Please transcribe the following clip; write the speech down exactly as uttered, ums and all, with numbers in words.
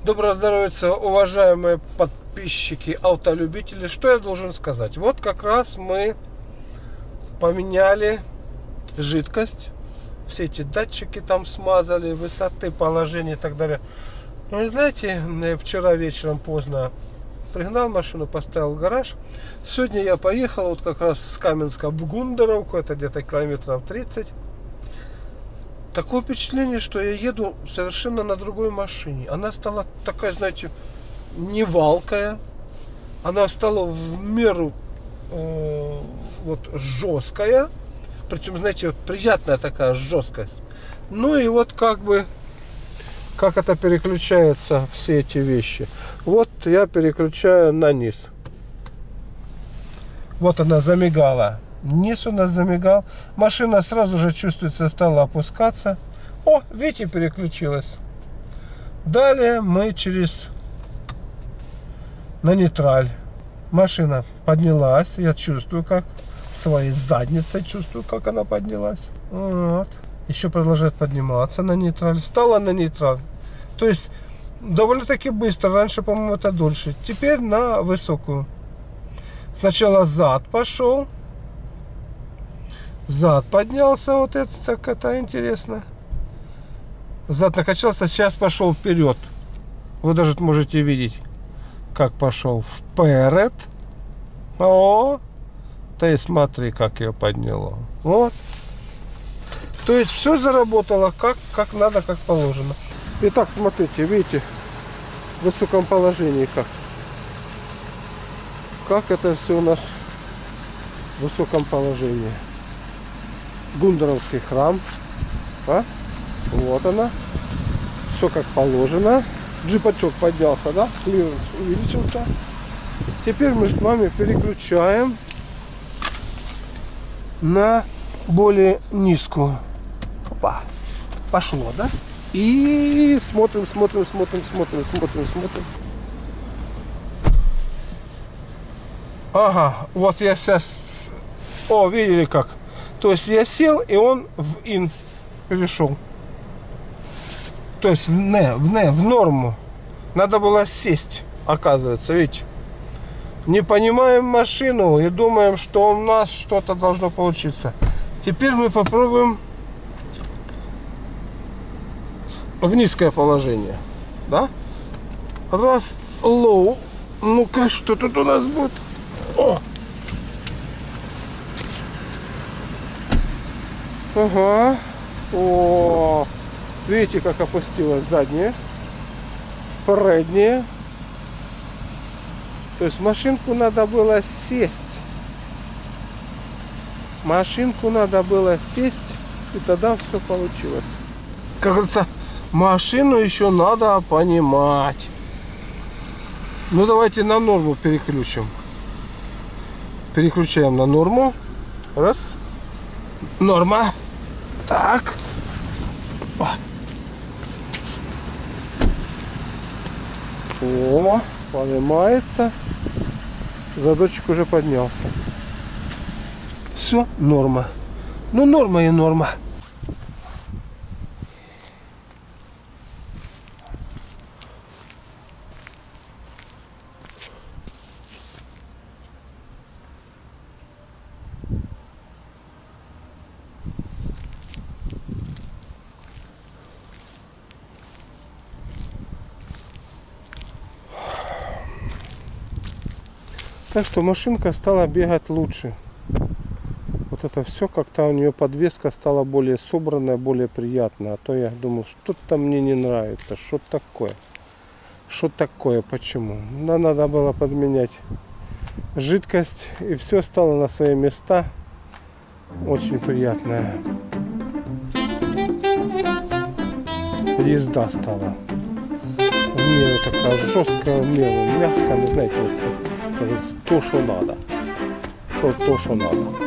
Доброго здоровья, уважаемые подписчики, автолюбители. Что я должен сказать? Вот как раз мы поменяли жидкость. Все эти датчики там смазали, высоты, положения и так далее. И знаете, вчера вечером поздно пригнал машину, поставил в гараж. Сегодня я поехал вот как раз с Каменска в Гундаровку, это где-то километров тридцать. Такое впечатление, что я еду совершенно на другой машине. Она стала такая, знаете, не валкая. Она стала в меру э, вот жесткая. Причем, знаете, вот приятная такая жесткость. Ну и вот как бы, как это переключается, все эти вещи. Вот я переключаю на низ. Вот она замигала. Низ у нас замигал. Машина сразу же, чувствуется, стала опускаться. О, видите, переключилась. Далее мы через на нейтраль. Машина поднялась. Я чувствую, как своей задницей чувствую, как она поднялась. Вот. Еще продолжает подниматься на нейтраль. Стала на нейтраль. То есть довольно-таки быстро. Раньше, по-моему, это дольше. Теперь на высокую. Сначала зад пошел. Зад поднялся, вот это так это интересно. Зад накачался, сейчас пошел вперед. Вы даже можете видеть, как пошел вперед. О, ты смотри, как ее подняло. Вот. То есть все заработало как, как надо, как положено. Итак, смотрите, видите, в высоком положении как. Как это все у нас в высоком положении. Гундаровский храм. А? Вот она. Все как положено. Джипачок поднялся, да? Клиренс увеличился. Теперь мы с вами переключаем на более низкую. Опа. Пошло, да? И смотрим, смотрим, смотрим, смотрим, смотрим, смотрим. Ага, вот я сейчас... О, видели как? То есть я сел, и он в ин перешел. То есть в не, в не, в норму. Надо было сесть, оказывается, видите. Не понимаем машину и думаем, что у нас что-то должно получиться. Теперь мы попробуем в низкое положение. Да? Раз, low. Ну-ка, что тут у нас будет? О! Ага. О, видите, как опустилась задняя, передняя. То есть машинку надо было сесть. Машинку надо было сесть, и тогда все получилось. Как говорится, машину еще надо понимать. Ну давайте на норму переключим. Переключаем на норму. Раз. Норма. Так. О, поднимается. Задочек уже поднялся. Все, норма. Ну, норма и норма. Так что машинка стала бегать лучше. Вот это все как-то у нее подвеска стала более собранная, более приятная. А то я думал, что-то мне не нравится. Что такое? Что такое? Почему? Да, надо было подменять жидкость. И все стало на свои места. Очень приятная езда стала. В меру такая жесткая, в меру мягкая. Ну, знаете, вот, то, что надо. То, то, что надо.